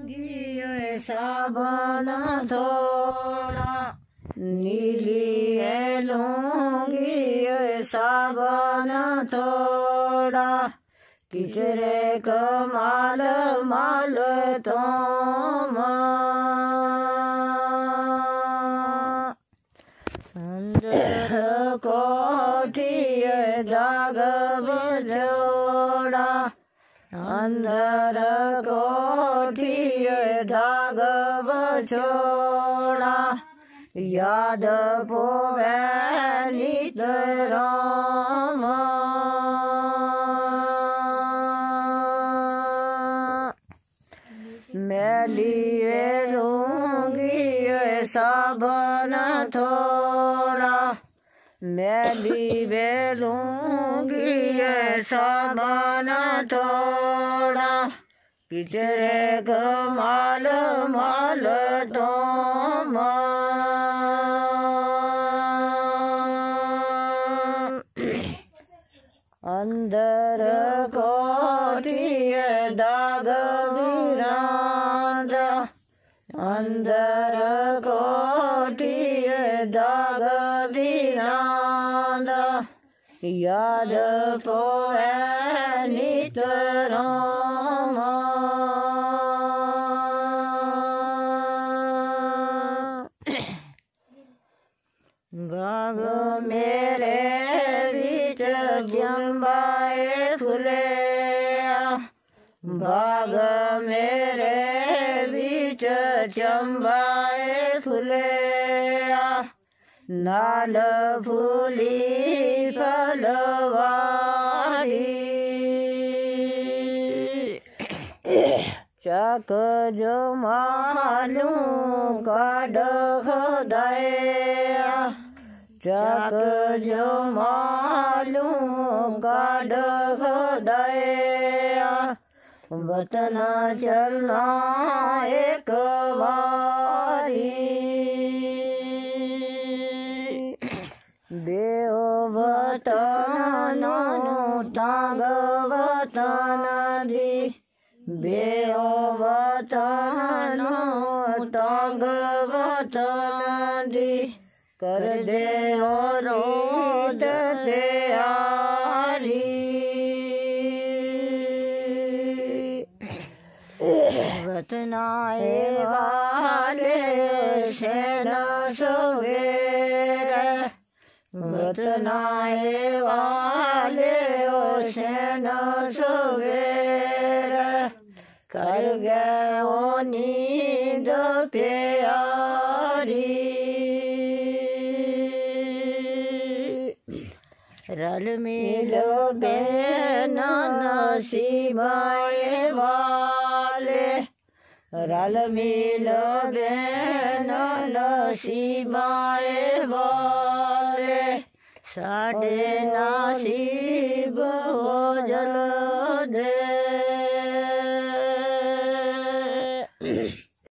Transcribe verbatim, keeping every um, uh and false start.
लूंगी साबन थोड़ा, नीली है लूंगी साबन थोड़ा, किचरे कमाल माल तो अंदर कोठी दाग बजोड़ा, अंदर कोठी दाग बछोड़ा, याद पोवे नित राम। मैली लूंगी साबन थोड़ा, मैली लूंगी साबन थोड़ा, किचरे कमाल माल तो अंदर कोठी दाग बिरांद, अंदर कोठी दाग बिरांद, याद पोवे नित राम। बाग मेरे बीच चंबाए फुले, बाग मेरे बीच चंबाए फुले, नाल फूली फलवारी, चक जो मालू काड खुदाया, चक जो मालू काड खुदाया, वतना चलना एक बारी, बेओ वतन टांग वतन दी, बेओ वतन टांग वतन दी, कर दे और रोद तैयारी, वतनाए वाले शैन सवेरे, वतनाए वाले ओ शैन सवेरे, कर गए ओ नींद प्यारी, रल मिल बेन नसीबाए वाले, रल मिल बेन नसीबाए वाले, साढ़े नसीब हो जल दे।